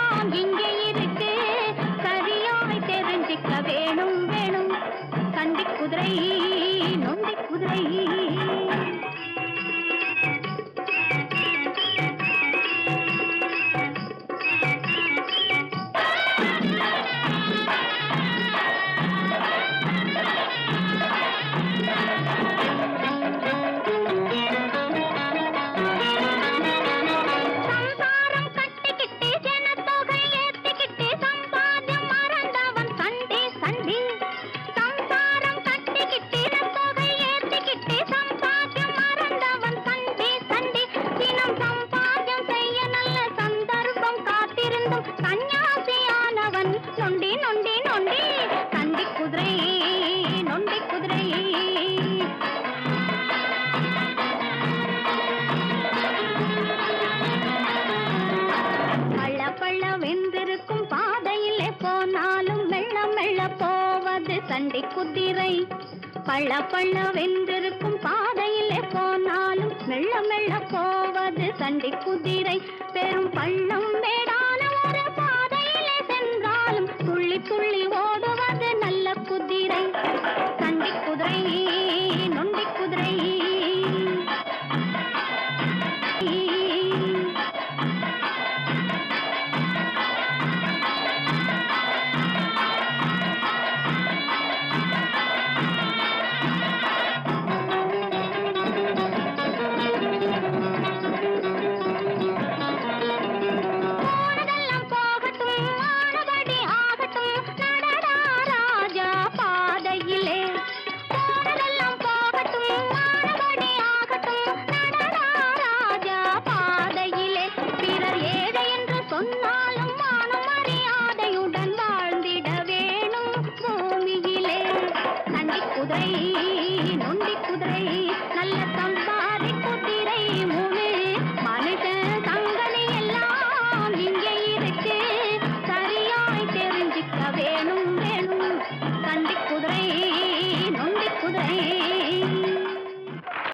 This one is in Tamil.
எல்லாம் இங்கே இருக்கு சரியாய் தெரிஞ்சிக்க வேணும் வேணும் சண்டி குதிரை நொண்டி குதிரை கன்யாசியானவன் நொண்டி நொண்டி நொண்டி சண்டி குதிரை நொண்டி குதிரை பள்ள பள்ள வென்றிருக்கும் பாதையிலே போனாலும் மெல்ல மெல்ல போவது சண்டி குதிரை பள்ள பள்ள வென்றிருக்கும் பாதையிலே போனாலும் மெல்ல மெல்ல போவது சண்டி குதிரை பெரும் பள்ள